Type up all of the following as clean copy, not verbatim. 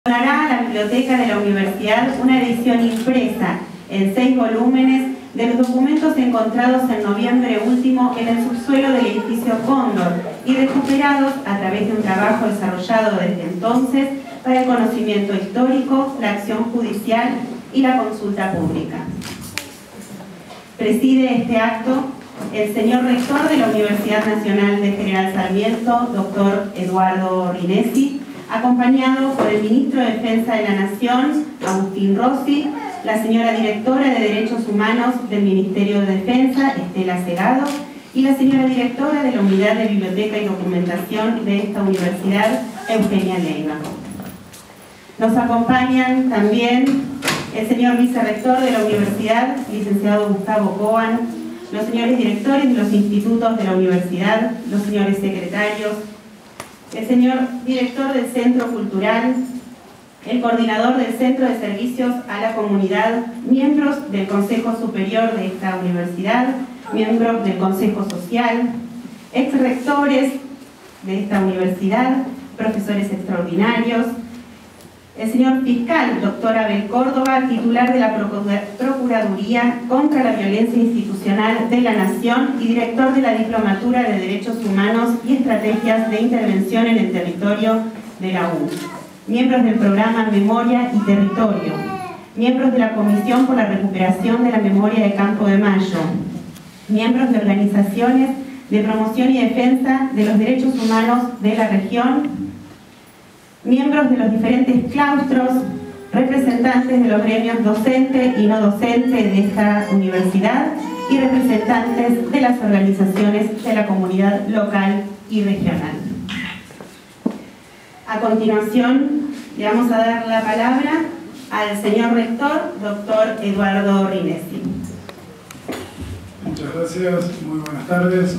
Donará a la biblioteca de la universidad una edición impresa en 6 volúmenes de los documentos encontrados en noviembre último en el subsuelo del edificio Cóndor y recuperados a través de un trabajo desarrollado desde entonces para el conocimiento histórico, la acción judicial y la consulta pública. Preside este acto el señor rector de la Universidad Nacional de General Sarmiento, doctor Eduardo Rinesi, acompañado por el ministro de Defensa de la Nación, Agustín Rossi, la señora directora de Derechos Humanos del Ministerio de Defensa, Estela Segado, y la señora directora de la Unidad de Biblioteca y Documentación de esta universidad, Eugenia Leiva. Nos acompañan también el señor vicerrector de la universidad, licenciado Gustavo Coan, los señores directores de los institutos de la universidad, los señores secretarios, el señor director del Centro Cultural, el coordinador del Centro de Servicios a la Comunidad, miembros del Consejo Superior de esta universidad, miembros del Consejo Social, exrectores de esta universidad, profesores extraordinarios, el señor fiscal, doctor Abel Córdoba, titular de la Procuraduría contra la Violencia Institucional de la Nación y director de la Diplomatura de Derechos Humanos y Estrategias de Intervención en el Territorio de la U. Miembros del programa Memoria y Territorio. Miembros de la Comisión por la Recuperación de la Memoria de Campo de Mayo. Miembros de organizaciones de promoción y defensa de los derechos humanos de la región. Miembros de los diferentes claustros, representantes de los gremios docente y no docente de esta universidad y representantes de las organizaciones de la comunidad local y regional. A continuación, le vamos a dar la palabra al señor rector, doctor Eduardo Rinesi. Muchas gracias, muy buenas tardes.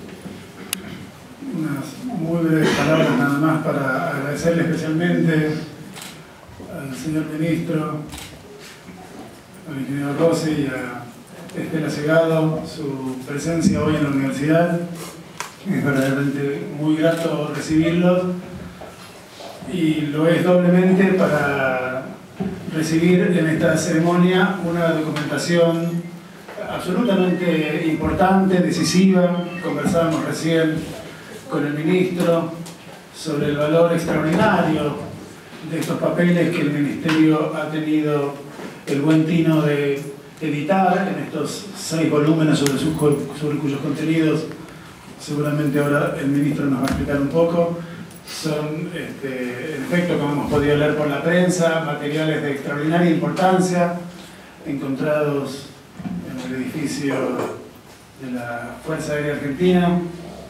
Unas muy breves palabras nada más para agradecerle especialmente al señor ministro, al ingeniero Rossi y a Estela Segado su presencia hoy en la universidad. Es verdaderamente muy grato recibirlos y lo es doblemente para recibir en esta ceremonia una documentación absolutamente importante, decisiva. Conversábamos recién con el ministro sobre el valor extraordinario de estos papeles que el Ministerio ha tenido el buen tino de editar en estos 6 volúmenes sobre cuyos contenidos seguramente ahora el ministro nos va a explicar un poco. Son, en efecto, como hemos podido leer por la prensa, materiales de extraordinaria importancia encontrados en el edificio de la Fuerza Aérea Argentina.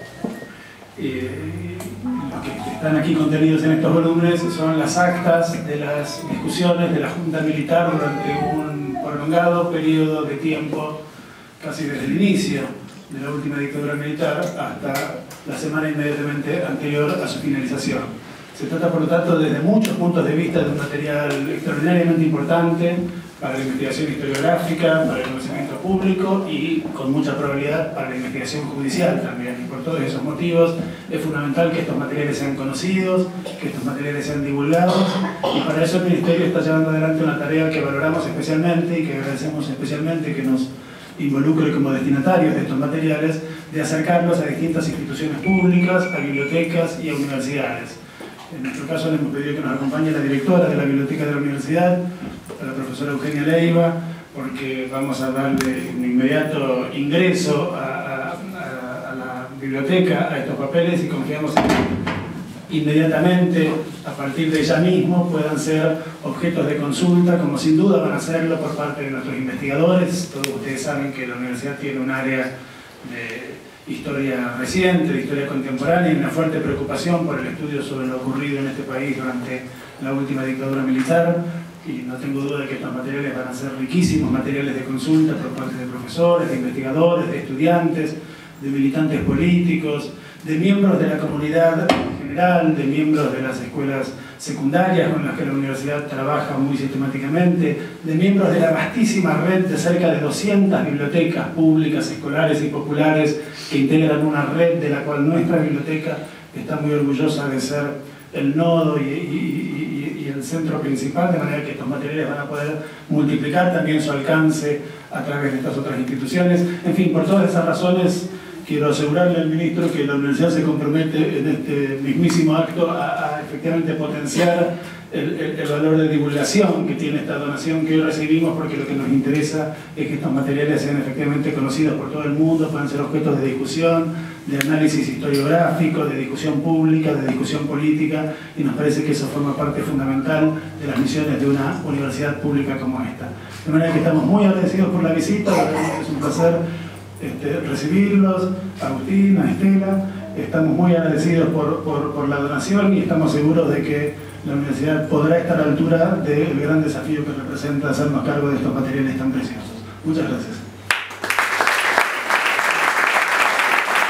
Los que están aquí contenidos en estos volúmenes son las actas de las discusiones de la Junta Militar durante un prolongado periodo de tiempo, casi desde el inicio de la última dictadura militar hasta la semana inmediatamente anterior a su finalización. Se trata, por lo tanto, desde muchos puntos de vista de un material extraordinariamente importante para la investigación historiográfica, para el conocimiento público y, con mucha probabilidad, para la investigación judicial también. Y por todos esos motivos es fundamental que estos materiales sean conocidos, que estos materiales sean divulgados, y para eso el Ministerio está llevando adelante una tarea que valoramos especialmente y que agradecemos especialmente que nos involucre como destinatarios de estos materiales, de acercarlos a distintas instituciones públicas, a bibliotecas y a universidades. En nuestro caso le hemos pedido que nos acompañe la directora de la biblioteca de la universidad, la profesora Eugenia Leiva, porque vamos a darle un inmediato ingreso a la biblioteca, a estos papeles, y confiamos en que inmediatamente, a partir de ella mismo, puedan ser objetos de consulta, como sin duda van a serlo por parte de nuestros investigadores. Todos ustedes saben que la universidad tiene un área de historia reciente, de historia contemporánea, y una fuerte preocupación por el estudio sobre lo ocurrido en este país durante la última dictadura militar, y no tengo duda de que estos materiales van a ser riquísimos materiales de consulta por parte de profesores, de investigadores, de estudiantes, de militantes políticos, de miembros de la comunidad en general, de miembros de las escuelas secundarias con las que la universidad trabaja muy sistemáticamente, de miembros de la vastísima red de cerca de 200 bibliotecas públicas, escolares y populares que integran una red de la cual nuestra biblioteca está muy orgullosa de ser el nodo y el el centro principal, de manera que estos materiales van a poder multiplicar también su alcance a través de estas otras instituciones. En fin, por todas esas razones, quiero asegurarle al ministro que la universidad se compromete en este mismísimo acto a efectivamente potenciar el valor de divulgación que tiene esta donación que hoy recibimos, porque lo que nos interesa es que estos materiales sean efectivamente conocidos por todo el mundo, puedan ser objetos de discusión, de análisis historiográfico, de discusión pública, de discusión política, y nos parece que eso forma parte fundamental de las misiones de una universidad pública como esta. De manera que estamos muy agradecidos por la visita, realmente es un placer recibirlos, a Agustín, a Estela, estamos muy agradecidos por la donación y estamos seguros de que la universidad podrá estar a la altura del gran desafío que representa hacernos cargo de estos materiales tan preciosos. Muchas gracias.